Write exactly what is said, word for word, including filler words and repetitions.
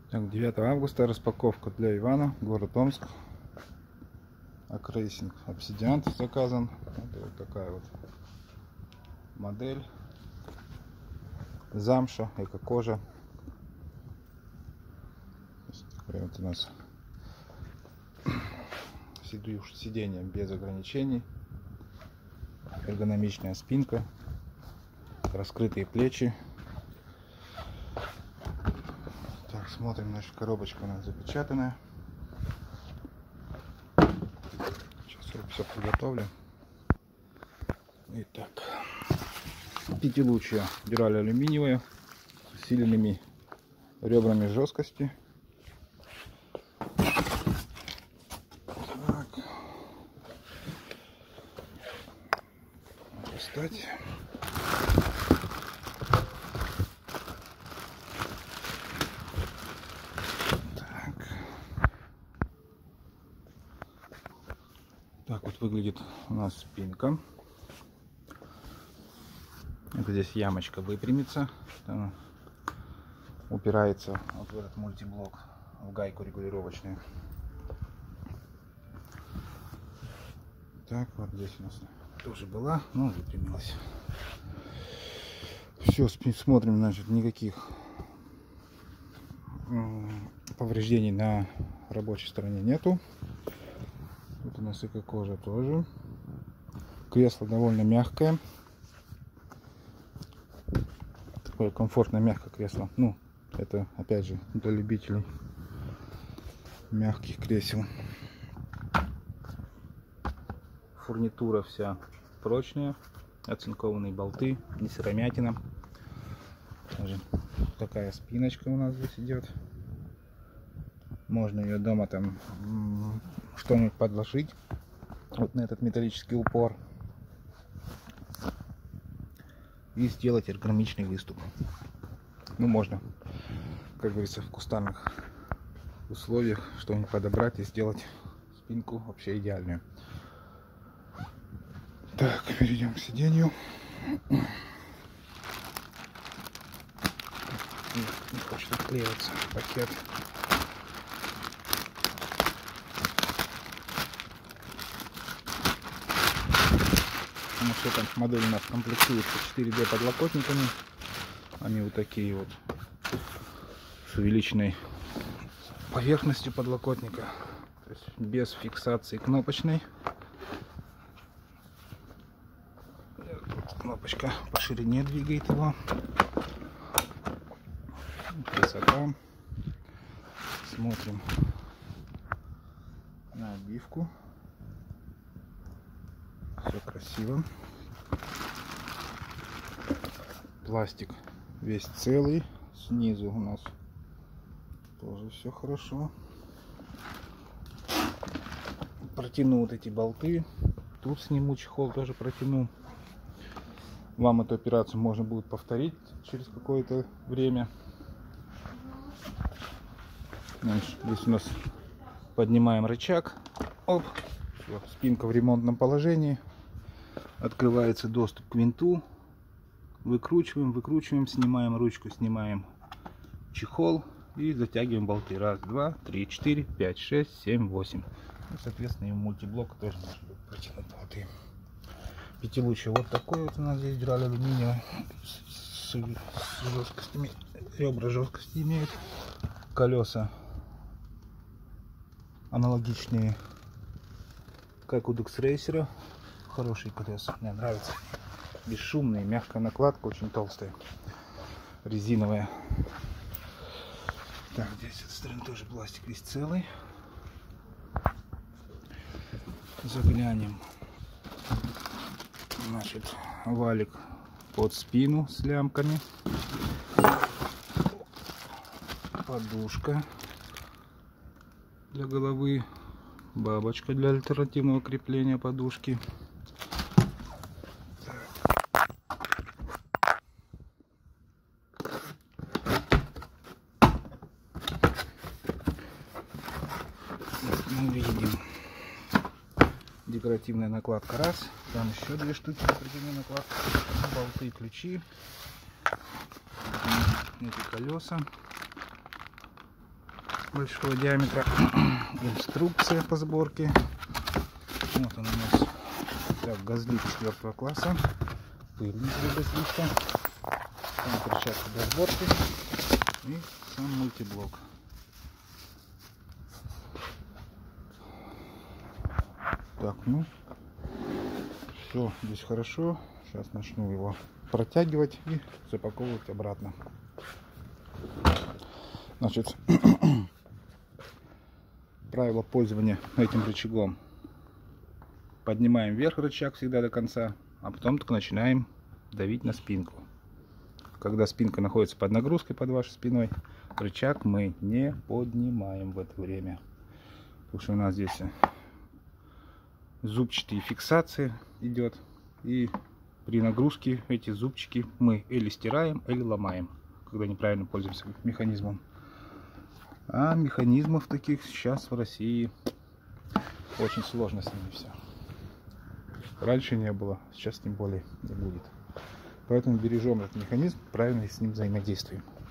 Так, девятого августа распаковка для Ивана, город Омск. Акрейсинг обсидиан заказан. Это вот такая вот модель. Замша, эко-кожа. Такое вот у нас сиденье без ограничений. Эргономичная спинка. Раскрытые плечи. Так, смотрим, наша коробочка у нас запечатанная. Сейчас я все подготовлю. Итак, пятилучья дюраль алюминиевая с усиленными ребрами жесткости. Так. Достать. Так вот выглядит у нас спинка. Это здесь ямочка выпрямится. Она упирается вот в этот мультиблок, в гайку регулировочную. Так, вот здесь у нас тоже была, но выпрямилась. Все, смотрим, значит, никаких повреждений на рабочей стороне нету. Вот у нас эко-кожа тоже. Кресло довольно мягкое. Такое комфортное мягкое кресло. Ну, это опять же для любителей мягких кресел. Фурнитура вся прочная. Оцинкованные болты, не сыромятина. Даже такая спиночка у нас здесь идет. Можно ее дома там что-нибудь подложить вот на этот металлический упор и сделать эргономичный выступ. Ну, можно, как говорится, в кустарных условиях что-нибудь подобрать и сделать спинку вообще идеальную. Так, перейдем к сиденью. Не хочет отклеиваться пакет. Ну, все там модель у нас комплектуется четыре дэ подлокотниками. Они вот такие вот с увеличенной поверхностью подлокотника, то есть без фиксации кнопочной. Кнопочка по ширине двигает его. Красота. Смотрим на обивку. Все красиво. Пластик весь целый. Снизу у нас тоже все хорошо. Протяну вот эти болты. Тут сниму чехол, тоже протяну. Вам эту операцию можно будет повторить через какое-то время. Значит, здесь у нас поднимаем рычаг. Оп. Все, спинка в ремонтном положении. Открывается доступ к винту. Выкручиваем, выкручиваем, снимаем ручку, снимаем чехол и затягиваем болты. Раз, два, три, четыре, пять, шесть, семь, восемь. И, соответственно, и в мультиблок тоже может быть протянуть болты. Пятилучье вот такой вот у нас здесь дюраль алюминиевая с, с жесткостями. Ребра жесткости имеют. Колеса аналогичные, как у Декс-рейсера. Хорошие колеса, мне нравятся. Бесшумные, мягкая накладка, очень толстая, резиновая. Так, здесь с этой стороны тоже пластик весь целый. Заглянем. Значит, валик под спину с лямками. Подушка для головы. Бабочка для альтернативного крепления подушки. Мы видим декоративная накладка раз, там еще две штуки декоративной накладки, болты, ключи, эти колеса. большого диаметра. Инструкция по сборке. Вот он у нас. Так, газлит четвертого класса. Пыльник для газлита. Там перчатка для сборки. И сам мультиблок. Так, ну все здесь хорошо. Сейчас начну его протягивать и запаковывать обратно. Значит, правило пользования этим рычагом: поднимаем вверх рычаг всегда до конца, а потом только начинаем давить на спинку. Когда спинка находится под нагрузкой под вашей спиной, рычаг мы не поднимаем в это время, потому что у нас здесь зубчатые фиксации идет, и при нагрузке эти зубчики мы или стираем, или ломаем, когда неправильно пользуемся механизмом. А механизмов таких сейчас в России очень сложно с ними все. Раньше не было, сейчас тем более не будет. Поэтому бережем этот механизм, правильно с ним взаимодействуем.